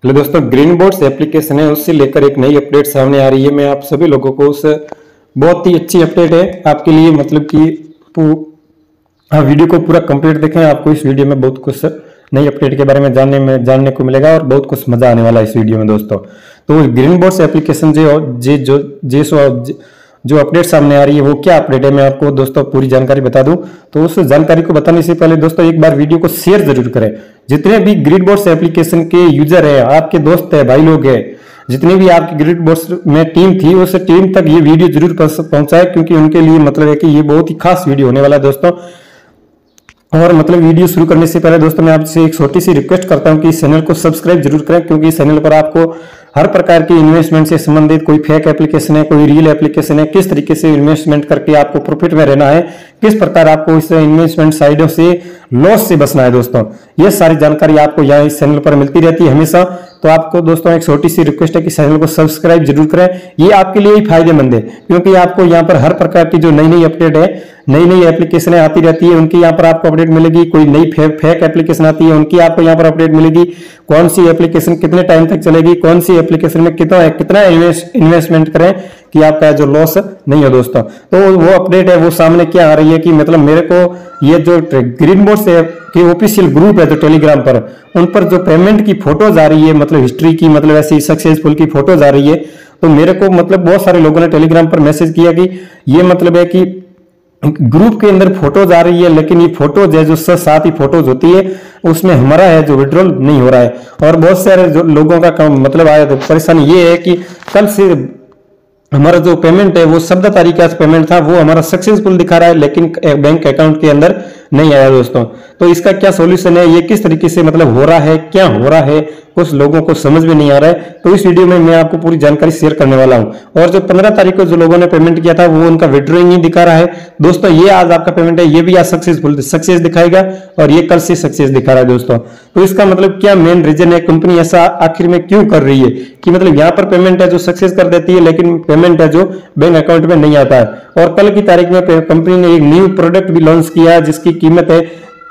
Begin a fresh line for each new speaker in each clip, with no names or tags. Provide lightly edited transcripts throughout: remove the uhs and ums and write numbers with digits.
Hello दोस्तों, green boards application है उससे लेकर एक नई अपडेट सामने आ रही है। मैं आप सभी लोगों को उस बहुत ही अच्छी अपडेट है आपके लिए, मतलब कि वीडियो को पूरा कंप्लीट देखें। आपको इस वीडियो में बहुत कुछ नई अपडेट के बारे में जानने को मिलेगा और बहुत कुछ मजा आने वाला है इस वीडियो में दोस्तों। तो ग्रीन बोर्ड्स एप्लीकेशन जो अपडेट सामने आ रही है वो क्या अपडेट है, मैं आपको दोस्तों पूरी जानकारी बता दूं। तो उस जानकारी को बताने से पहले दोस्तों एक बार वीडियो को शेयर जरूर करें। जितने भी ग्रीन बोर्ड्स एप्लीकेशन के यूजर है, आपके दोस्त है, भाई लोग है, जितने भी आपकी ग्रीन बोर्ड्स में टीम थी उस टीम तक ये वीडियो जरूर पहुंचाए, क्योंकि उनके लिए मतलब है कि ये बहुत ही खास वीडियो होने वाला है दोस्तों। और मतलब वीडियो शुरू करने से पहले दोस्तों मैं आपसे एक छोटी सी रिक्वेस्ट करता हूं कि इस चैनल को सब्सक्राइब जरूर करें, क्योंकि इस चैनल पर आपको हर प्रकार की इन्वेस्टमेंट से संबंधित कोई फेक एप्लीकेशन है, कोई रियल एप्लीकेशन है, किस तरीके से इन्वेस्टमेंट करके आपको प्रॉफिट में रहना है, किस प्रकार आपको इस इन्वेस्टमेंट साइडों से लॉस से बचना है दोस्तों, ये सारी जानकारी आपको यहाँ इस चैनल पर मिलती रहती है हमेशा। तो आपको दोस्तों एक छोटी सी रिक्वेस्ट है कि चैनल को सब्सक्राइब जरूर करें, ये आपके लिए ही फायदेमंद है, क्योंकि आपको यहाँ पर हर प्रकार की जो नई नई अपडेट है, नई नई एप्लीकेशन आती रहती है, उनकी यहाँ पर आपको अपडेट मिलेगी। कोई नई फेक एप्लीकेशन आती है, उनकी आपको यहाँ पर अपडेट मिलेगी। कौन सी एप्लीकेशन कितने टाइम तक चलेगी, कौन सी एप्लीकेशन में कितना इन्वेस्टमेंट करें कि आपका जो लॉस नहीं हो दोस्तों। तो वो अपडेट है वो सामने क्या आ रही है कि मतलब मेरे को ये जो ग्रीन बोर्ड्स के ऑफिशियल ग्रुप है जो टेलीग्राम पर, उन पर जो पेमेंट की फोटोज आ रही है, मतलब हिस्ट्री की, मतलब ऐसी सक्सेसफुल की फोटोज आ रही है। तो मेरे को मतलब बहुत सारे लोगों ने टेलीग्राम पर मैसेज किया कि ये मतलब है कि ग्रुप के अंदर फोटोज आ रही है, लेकिन ये फोटोज है जो साथ ही फोटोज होती है, उसमें हमारा है जो विड्रॉल नहीं हो रहा है। और बहुत सारे जो लोगों का मतलब आया तो परेशानी ये है कि कल से हमारा जो पेमेंट है वो 14 तारीख का पेमेंट था, वो हमारा सक्सेसफुल दिखा रहा है, लेकिन बैंक अकाउंट के अंदर नहीं आया दोस्तों। तो इसका क्या सॉल्यूशन है, ये किस तरीके से मतलब हो रहा है, क्या हो रहा है, कुछ लोगों को समझ में नहीं आ रहा है। तो इस वीडियो में मैं आपको पूरी जानकारी शेयर करने वाला हूं। और जो 15 तारीख को जो लोगों ने पेमेंट किया था वो उनका विड्रॉइंग ही दिखा रहा है दोस्तों। ये आज आपका पेमेंट है, ये भी आज सक्सेस दिखाएगा और ये कल से सक्सेस दिखा रहा है दोस्तों। तो इसका मतलब क्या मेन रीजन है, कंपनी ऐसा आखिर में क्यों कर रही है कि मतलब यहाँ पर पेमेंट है जो सक्सेस कर देती है, लेकिन पेमेंट है जो बैंक अकाउंट में नहीं आता है। और कल की तारीख में कंपनी ने एक न्यू प्रोडक्ट भी लॉन्च किया है जिसकी कीमत है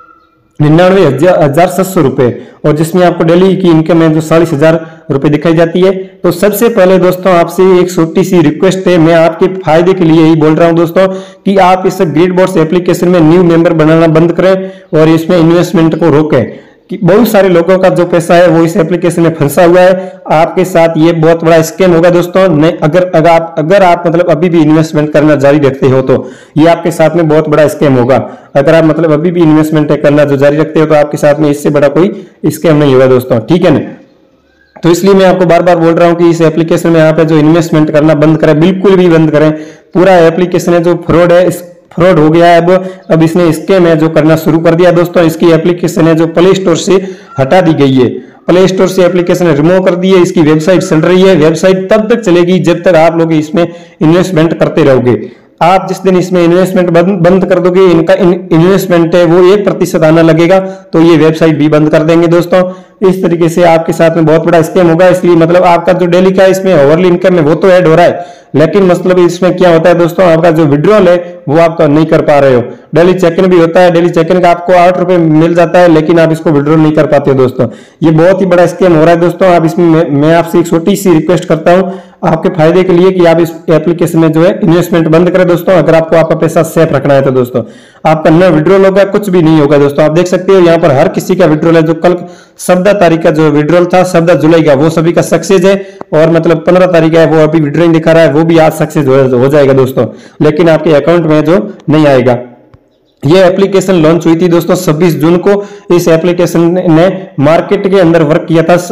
99,700 रुपए, और जिसमें आपको डेली की इनकम है जो 40,000 रुपए दिखाई जाती है। तो सबसे पहले दोस्तों आपसे एक छोटी सी रिक्वेस्ट है, मैं आपके फायदे के लिए ही बोल रहा हूं दोस्तों, कि आप इस ग्रीन बोर्ड्स एप्लीकेशन में न्यू मेंबर बनाना बंद करें और इसमें इन्वेस्टमेंट को रोकें। कि बहुत सारे लोगों का जो पैसा है वो इस एप्लीकेशन में फंसा हुआ है। आपके साथ ये बहुत बड़ा स्कैम होगा दोस्तों। नहीं, अगर आप मतलब अभी भी इन्वेस्टमेंट करना जारी रखते हो तो ये आपके साथ में बहुत बड़ा स्कैम होगा। अगर आप मतलब अभी भी इन्वेस्टमेंट करना जो जारी रखते हो तो आपके साथ में इससे बड़ा कोई स्कैम नहीं होगा दोस्तों, ठीक है ना। तो इसलिए मैं आपको बार बार बोल रहा हूं कि इस एप्लीकेशन में आप जो इन्वेस्टमेंट करना बंद करें, बिल्कुल भी बंद करें। पूरा एप्लीकेशन है जो फ्रॉड है, फ्रॉड हो गया है। अब इसने स्कैम है जो करना शुरू कर दिया दोस्तों। इसकी एप्लीकेशन है जो प्ले स्टोर से हटा दी गई है, प्ले स्टोर से एप्लीकेशन रिमूव कर दी है। इसकी वेबसाइट चल रही है, वेबसाइट तब तक चलेगी जब तक आप लोग इसमें इन्वेस्टमेंट करते रहोगे। आप जिस दिन इसमें इन्वेस्टमेंट बंद कर दोगे, इनका इन्वेस्टमेंट है वो 1% आना लगेगा, तो ये वेबसाइट भी बंद कर देंगे दोस्तों। इस तरीके से आपके साथ में बहुत बड़ा स्कैम होगा। इसलिए मतलब आपका जो डेली का इसमें ओवरली इनकम है वो तो ऐड हो रहा है, लेकिन मतलब इसमें क्या होता है दोस्तों, आपका जो विड्रॉल है वो आप तो नहीं कर पा रहे हो। डेली चेक इन भी होता है, डेली चेक इन का आपको 8 रुपए मिल जाता है, लेकिन आप इसको विड्रॉल नहीं कर पाते हो दोस्तों। ये बहुत ही बड़ा स्कैम हो रहा है दोस्तों। आप इसमें मैं आपसे एक छोटी सी रिक्वेस्ट करता हूं आपके फायदे के लिए कि आप इस एप्लीकेशन में जो है इन्वेस्टमेंट बंद करें दोस्तों। अगर आपको आपका पैसा सेफ रखना है तो दोस्तों आपका न विड्रॉल होगा, कुछ भी नहीं होगा दोस्तों। आप देख सकते हो यहाँ पर हर किसी का विड्रॉल है। जो कल 14 तारीख का जो विड्रॉल था 14 जुलाई का, वो सभी का सक्सेस है। और मतलब 15 तारीख है वो अभी विड्रॉइंग दिखा रहा है, वो भी आज सक्सेस हो जाएगा दोस्तों, लेकिन आपके अकाउंट में जो नहीं आएगा। ये एप्लीकेशन लॉन्च हुई थी दोस्तों 26 जून को। इस एप्लीकेशन ने मार्केट के अंदर वर्क किया था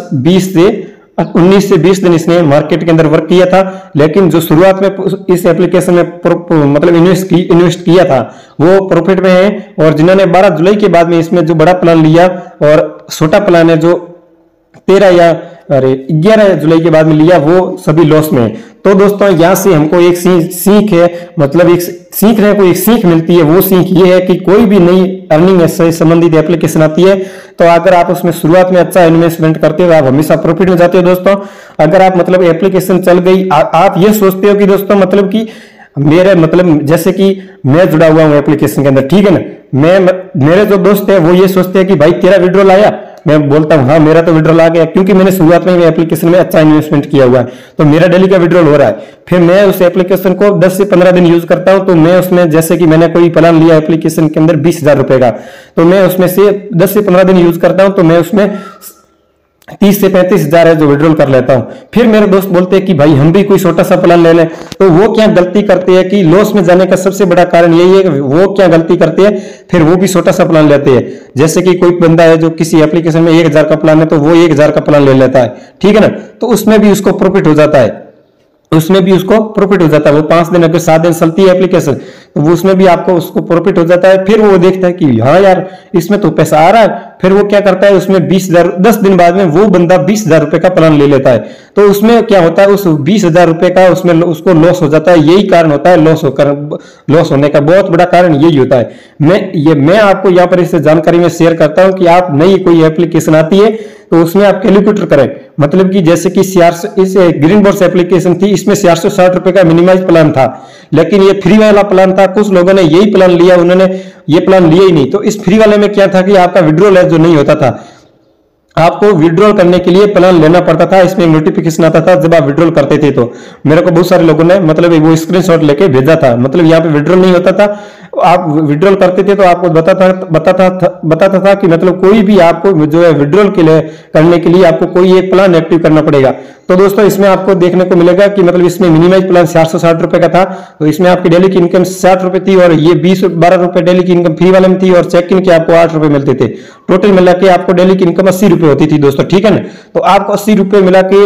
19 से 20 दिन इसने मार्केट के अंदर वर्क किया था, लेकिन जो शुरुआत में इस एप्लीकेशन में मतलब इन्वेस्ट किया था वो प्रॉफिट में है। और जिन्होंने 12 जुलाई के बाद में इसमें जो बड़ा प्लान लिया और छोटा प्लान है जो 11 जुलाई के बाद में लिया, वो सभी लॉस में है। तो दोस्तों यहाँ से हमको एक सीख है, मतलब एक सीखने को एक सीख मिलती है। वो सीख ये है कि कोई भी नई अर्निंग से संबंधित एप्लीकेशन आती है तो अगर आप उसमें शुरुआत में अच्छा इन्वेस्टमेंट करते हो आप हमेशा प्रॉफिट में जाते हो दोस्तों। अगर आप मतलब एप्लीकेशन चल गई, आप ये सोचते हो कि दोस्तों मतलब कि मेरे मतलब जैसे कि मैं जुड़ा हुआ हूँ एप्लीकेशन के अंदर, ठीक है ना, मेरे जो दोस्त है वो ये सोचते हैं कि भाई तेरा विड्रॉल आया मैं बोलता हूं हाँ मेरा तो विड्रॉल आ गया, क्योंकि मैंने शुरुआत में एप्लीकेशन में अच्छा इन्वेस्टमेंट किया हुआ है, तो मेरा डेली का विड्रॉल हो रहा है। फिर मैं उस एप्लीकेशन को 10 से 15 दिन यूज करता हूं, तो मैं उसमें जैसे कि मैंने कोई प्लान लिया एप्लीकेशन के अंदर 20,000 रुपए का, तो मैं उसमें से 10 से 15 दिन यूज करता हूं, तो मैं उसमें 30 से 35,000 है जो विड्रॉल कर लेता हूं। फिर मेरे दोस्त बोलते हैं कि भाई हम भी कोई छोटा सा प्लान ले लें, तो वो क्या गलती करते हैं कि लॉस में जाने का सबसे बड़ा कारण यही है कि वो क्या गलती करते हैं, फिर वो भी छोटा सा प्लान लेते हैं। जैसे कि कोई बंदा है जो किसी एप्लीकेशन में 1,000 का प्लान है, तो वो 1,000 का प्लान ले लेता है, ठीक है ना, तो उसमें भी उसको प्रॉफिट हो जाता है, उसमें भी उसको प्रॉफिट हो जाता है। वो 5 दिन अगर 7 दिन चलती है एप्लीकेशन, तो वो उसमें भी आपको उसको प्रॉफिट हो जाता है। फिर वो देखता है कि हाँ यार इसमें तो पैसा आ रहा है, फिर वो क्या करता है उसमें 20,000, 10 दिन बाद में वो बंदा 20,000 रुपए का प्लान ले लेता है। तो उसमें क्या होता है, उस 20,000 रुपए का उसमें उसको लॉस हो जाता है। यही कारण होता है लॉस होने का बहुत बड़ा कारण यही होता है। मैं आपको यहाँ पर इस जानकारी में शेयर करता हूँ कि आप नई कोई एप्लीकेशन आती है तो उसमें आप कैलकुलेटर करें, मतलब कि जैसे कि इस ग्रीन बॉक्स एप्लीकेशन थी, इसमें 460 रुपए का मिनिमाइज प्लान था, लेकिन ये फ्री वाला प्लान था। कुछ लोगों ने यही प्लान लिया, उन्होंने ये प्लान लिया ही नहीं। तो इस फ्री वाले में क्या था कि आपका विड्रॉल है जो नहीं होता था, आपको विड्रॉल करने के लिए प्लान लेना पड़ता था। इसमें नोटिफिकेशन आता था जब आप विड्रॉल करते थे, तो मेरे को बहुत सारे लोगों ने मतलब वो स्क्रीनशॉट लेके भेजा था। मतलब यहाँ पे विड्रॉल नहीं होता था, आप विड्रॉल करते थे तो आपको बताता था कि मतलब कोई भी आपको जो है विड्रॉल के लिए करने के लिए आपको कोई एक प्लान एक्टिव करना पड़ेगा। तो दोस्तों इसमें आपको देखने को मिलेगा कि मतलब इसमें मिनिमाइज प्लान 460 रुपए का था, तो इसमें आपकी डेली की इनकम 60 रुपए थी, और ये 12 रुपए डेली की इनकम फ्री वाले में थी, और चेक इन के आपको 8 रुपए मिलते थे। टोटल मिला के आपको डेली की इनकम 80 रुपए होती थी दोस्तों, ठीक है ना। तो आपको 80 रुपए मिला के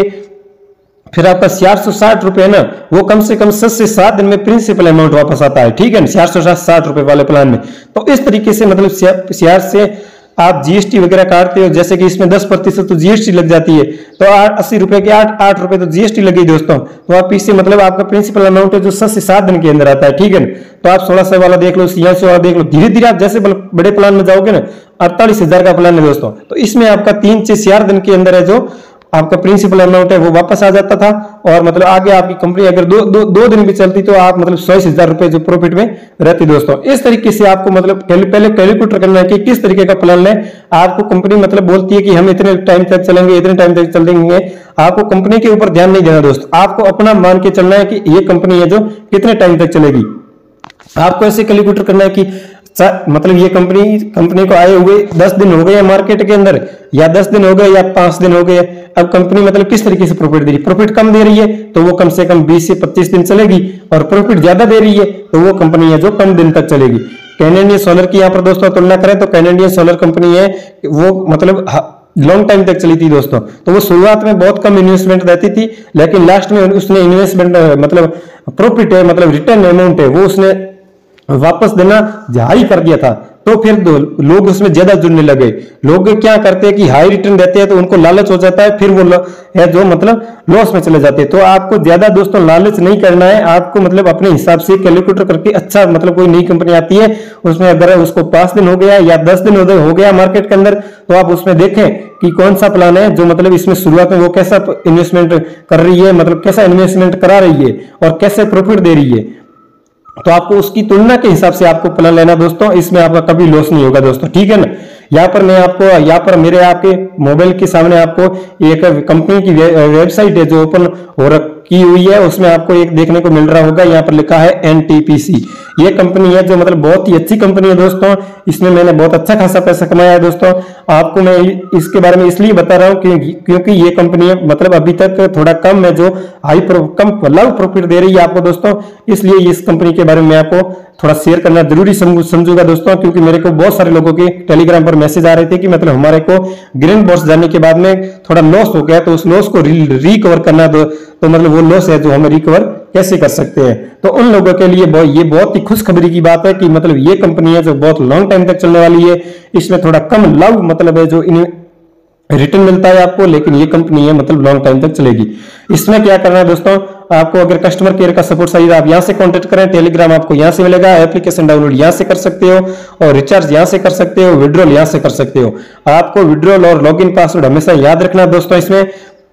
फिर आपका 460 रुपए है ना, वो कम से कम 7 से 7 दिन में प्रिंसिपल अमाउंट वापस आता है, ठीक है ना, 460 रुपए वाले प्लान में। तो इस तरीके से मतलब शेयर से आप जीएसटी वगैरह काटते हो, जैसे कि इसमें 10% तो जीएसटी लग जाती है, तो 80 रुपए के 8 रुपए तो जीएसटी लगी दोस्तों। तो आप इससे मतलब आपका प्रिंसिपल अमाउंट है जो 7 से 7 दिन के अंदर आता है, ठीक है ना। तो आप 1600 वाला देख लो, 8600 वाला देख लो, धीरे धीरे आप जैसे बड़े प्लान में जाओगे ना, 48,000 का प्लान है दोस्तों, तो इसमें आपका 3 से 4 दिन के अंदर है जो आपका प्रिंसिपल अमाउंट है वो वापस आ जाता था। और मतलब आगे आपकी कंपनी अगर दो दिन भी चलती तो आप मतलब 100,000 रुपए जो प्रॉफिट में रहती दोस्तों। इस तरीके से आपको मतलब पहले कैलकुलेटर करना है कि किस तरीके का प्लान लें। आपको कंपनी मतलब बोलती है कि हम इतने टाइम तक चलेंगे, इतने टाइम तक चलेंगे, आपको कंपनी के ऊपर ध्यान नहीं देना दोस्त, आपको अपना मान के चलना है कि ये कंपनी है जो कितने टाइम तक चलेगी। आपको ऐसे कैलकुलेटर करना है कि मतलब ये कंपनी को आए हुए 10 दिन हो गए मार्केट के अंदर, या 10 दिन हो गए, या 5 दिन हो गए, अब कंपनी मतलब किस तरीके से प्रॉफिट दे रही है। प्रॉफिट कम दे रही है तो वो कम से कम 20 से 25 दिन चलेगी, और प्रॉफिट ज्यादा दे रही है तो वो कंपनी है जो कम दिन तक चलेगी। कैनेडियन सोलर की यहाँ पर दोस्तों तुलना करें तो कैनेडियन सोलर कंपनी है वो मतलब लॉन्ग टाइम तक चली थी दोस्तों। तो वो शुरुआत में बहुत कम इन्वेस्टमेंट रहती थी, लेकिन लास्ट में उसने इन्वेस्टमेंट मतलब प्रॉफिट है मतलब रिटर्न अमाउंट है वो उसने वापस देना जारी कर दिया था। तो फिर लोग उसमें ज्यादा जुड़ने लगे। लोग क्या करते हैं कि हाई रिटर्न देते हैं तो उनको लालच हो जाता है, फिर वो है जो मतलब लॉस में चले जाते हैं। तो आपको ज्यादा दोस्तों लालच नहीं करना है, आपको मतलब अपने हिसाब से कैलकुलेटर करके अच्छा मतलब कोई नई कंपनी आती है उसमें अगर उसको 5 दिन हो गया या 10 दिन हो गया मार्केट के अंदर, तो आप उसमें देखें कि कौन सा प्लान है जो मतलब इसमें शुरुआत में वो कैसा इन्वेस्टमेंट कर रही है, मतलब कैसा इन्वेस्टमेंट करा रही है और कैसे प्रॉफिट दे रही है। तो आपको उसकी तुलना के हिसाब से आपको प्लान लेना दोस्तों, इसमें आपका कभी लॉस नहीं होगा दोस्तों, ठीक है ना। यहाँ पर मैं आपको यहाँ पर मेरे आपके मोबाइल के सामने आपको एक कंपनी की वेबसाइट है जो ओपन हो की हुई है, उसमें आपको एक देखने को मिल रहा होगा, यहाँ पर लिखा है NTPC। ये कंपनी है जो मतलब बहुत ही अच्छी कंपनी है दोस्तों, इसमें मैंने बहुत अच्छा खासा पैसा कमाया है दोस्तों। आपको मैं इसके बारे में इसलिए बता रहा हूँ क्योंकि ये कंपनी मतलब अभी तक थोड़ा कम है जो कम लव प्रॉफिट दे रही है आपको दोस्तों, इसलिए इस कंपनी के बारे में आपको थोड़ा शेयर करना जरूरी समझूंगा दोस्तों। क्योंकि मेरे को बहुत सारे लोगों के टेलीग्राम पर मैसेज आ रहे थे कि मतलब हमारे को ग्रीन बॉक्स जाने के बाद में थोड़ा लॉस हो गया, तो उस लॉस को रिकवर करना तो मतलब वो लॉस है जो हम रिकवर कैसे कर सकते हैं। तो उन लोगों के लिए ये बहुत ही खुशखबरी की बात है कि मतलब ये कंपनी है जो बहुत लॉन्ग टाइम तक चलने वाली है, इसमें थोड़ा कम लव मतलब है जो रिटर्न मिलता है आपको, लेकिन ये कंपनी है मतलब लॉन्ग टाइम तक चलेगी। इसमें क्या करना है दोस्तों, आपको अगर कस्टमर केयर का सपोर्ट चाहिए आप यहाँ से कांटेक्ट करें, टेलीग्राम आपको यहाँ से मिलेगा, एप्लीकेशन डाउनलोड यहाँ से कर सकते हो, और रिचार्ज यहाँ से कर सकते हो, विड्रॉल यहाँ से कर सकते हो। आपको विड्रॉल और लॉगिन पासवर्ड हमेशा याद रखना दोस्तों इसमें।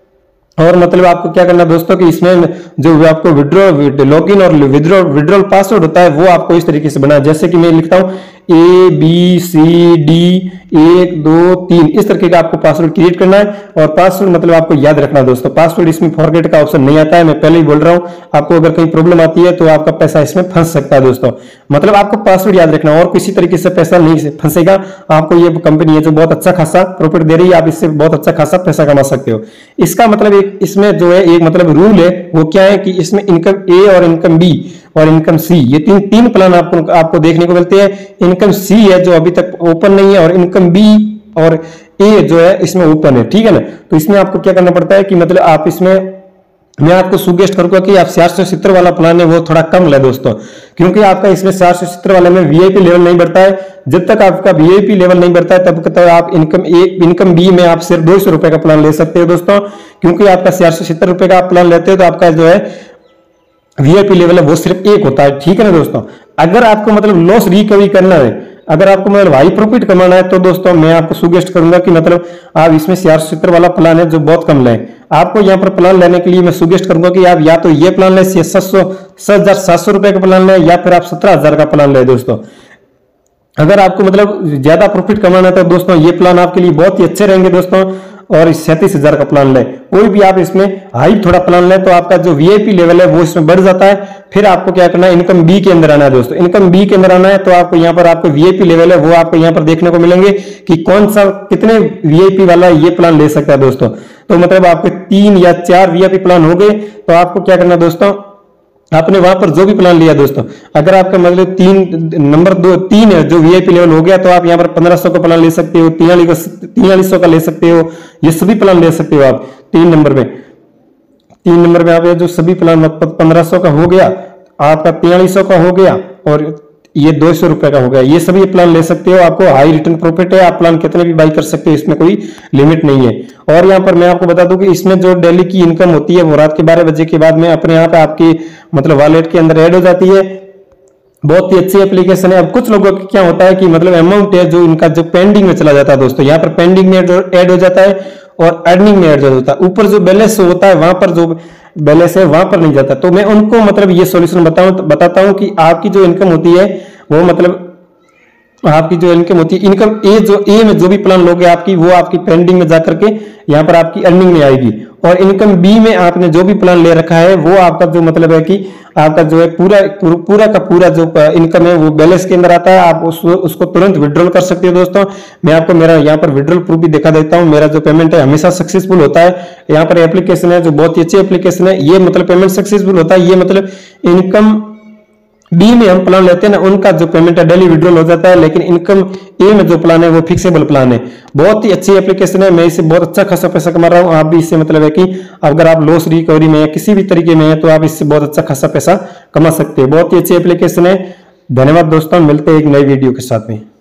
और मतलब आपको क्या करना दोस्तों कि इसमें जो आपको लॉगिन और विड्रॉल पासवर्ड होता है वो आपको इस तरीके से बनाना, जैसे कि मैं लिखता हूं ABCD 1 2 3 इस तरीके का आपको पासवर्ड क्रिएट करना है। और पासवर्ड मतलब आपको याद रखना है दोस्तों। पासवर्ड इसमें फॉरगेट का ऑप्शन नहीं आता है, मैं पहले ही बोल रहा हूं। आपको अगर कहीं प्रॉब्लम आती है तो आपका पैसा इसमें फंस सकता है दोस्तों। मतलब आपको पासवर्ड याद रखना और किसी तरीके से पैसा नहीं फंसेगा। आपको ये कंपनी है जो बहुत अच्छा खासा प्रॉफिट दे रही है, आप इससे बहुत अच्छा खासा पैसा कमा सकते हो। इसका मतलब एक इसमें जो है एक मतलब रूल है वो क्या है कि इसमें इनकम ए और इनकम बी और इनकम सी ये तीन प्लान आपको देखने को मिलते हैं। इनकम सी है जो अभी तक ओपन नहीं है और इनकम बी और ए जो है इसमें ओपन है, ठीक है ना। तो इसमें आपको क्या करना पड़ता है कि मतलब आप इसमें मैं आपको सुजेस्ट करूंगा कि आप 470 वाला प्लान है वो थोड़ा कम ले दोस्तों, क्योंकि आपका इसमें 470 वाले में वीआईपी लेवल नहीं बढ़ता है। जब तक आपका वीआईपी लेवल नहीं बढ़ता है तब तक आप इनकम बी में आप सिर्फ 200 रुपए का प्लान ले सकते हो दोस्तों, क्योंकि आपका 470 रुपए का आप प्लान लेते हो तो आपका जो है वीआईपी लेवल है वो सिर्फ 1 होता है, ठीक है ना दोस्तों। अगर आपको मतलब लॉस रिकवरी करना है, अगर आपको मतलब हाई प्रॉफिट कमाना है तो दोस्तों मैं आपको सुजेस्ट करूंगा कि मतलब आप इसमें 470 वाला प्लान है जो बहुत कम लें। आपको यहाँ पर प्लान लेने के लिए मैं सुजेस्ट करूंगा कि आप या तो ये प्लान लें 7,700 रुपए का प्लान लें या फिर आप 17,000 का प्लान लें दोस्तों। अगर आपको मतलब ज्यादा प्रॉफिट कमाना है तो दोस्तों ये प्लान आपके लिए बहुत ही अच्छे रहेंगे दोस्तों। और 37,000 का प्लान लें, कोई भी आप इसमें हाई थोड़ा प्लान लें तो आपका जो वीआईपी लेवल है वो इसमें बढ़ जाता है। फिर आपको क्या करना है, इनकम बी के अंदर आना है दोस्तों। इनकम बी के अंदर आना है तो आपको यहाँ पर आपको वीआईपी लेवल है वो आपको यहाँ पर देखने को मिलेंगे कि कौन सा कितने वीआईपी वाला ये प्लान ले सकता है दोस्तों। तो मतलब आपके 3 या 4 वीआईपी प्लान हो गए तो आपको क्या करना दोस्तों, आपने वहां पर जो भी प्लान लिया दोस्तों, अगर आपका मतलब 3 है जो वीआईपी लेवल हो गया तो आप यहाँ पर 1500 का प्लान ले सकते हो, 4300 का ले सकते हो, ये सभी प्लान ले सकते हो आप। 3 नंबर में आप जो सभी प्लान 1500 का हो गया, आपका 4300 का हो गया और ये 200 रुपए का हो गया, ये सभी प्लान ले सकते हो। आपको हाई रिटर्न प्रॉफिट है, आप प्लान कितने भी बाई कर सकते हो, इसमें कोई लिमिट नहीं है। और यहाँ पर मैं आपको बता दूं कि इसमें जो डेली की इनकम होती है वो रात के 12 बजे के बाद में अपने यहाँ पे आपकी मतलब वॉलेट के अंदर ऐड हो जाती है। बहुत ही अच्छी एप्लीकेशन है। अब कुछ लोगों का क्या होता है कि मतलब अमाउंट है जो इनका जो पेंडिंग में चला जाता है दोस्तों, यहाँ पर पेंडिंग में ऐड हो जाता है और अर्निंग में ऐड हो जाता है। ऊपर जो बैलेंस होता है वहां पर जो बैलेंस है वहां पर नहीं जाता। तो मैं उनको मतलब ये सॉल्यूशन बताता हूं कि आपकी जो इनकम होती है वो मतलब आपकी जो इनकम होती है, इनकम ए में जो भी प्लान लोगे आपकी वो आपकी पेंडिंग में जाकर के यहाँ पर आपकी अर्निंग में आएगी। और इनकम बी में आपने जो भी प्लान ले रखा है वो आपका जो मतलब है कि आपका जो है पूरा का पूरा जो इनकम है वो बैलेंस के अंदर आता है। आप उसको तुरंत विड्रॉल कर सकते हो दोस्तों। मैं आपको मेरा यहाँ पर विड्रॉल प्रूफ भी दिखा देता हूँ। मेरा जो पेमेंट है हमेशा सक्सेसफुल होता है। यहाँ पर एप्लीकेशन है जो बहुत ही अच्छी एप्लीकेशन है, ये मतलब पेमेंट सक्सेसफुल होता है। ये मतलब इनकम बी में हम प्लान लेते हैं ना उनका जो पेमेंट है डेली विड्रॉल हो जाता है, लेकिन इनकम ए में जो प्लान है वो फिक्सेबल प्लान है। बहुत ही अच्छी एप्लीकेशन है, मैं इससे बहुत अच्छा खासा पैसा कमा रहा हूं। आप भी इससे मतलब है कि अगर आप लॉस रिकवरी में या किसी भी तरीके में है तो आप इससे बहुत अच्छा खासा पैसा कमा सकते हैं। बहुत ही अच्छी एप्लीकेशन है। धन्यवाद दोस्तों, मिलते हैं एक नई वीडियो के साथ में।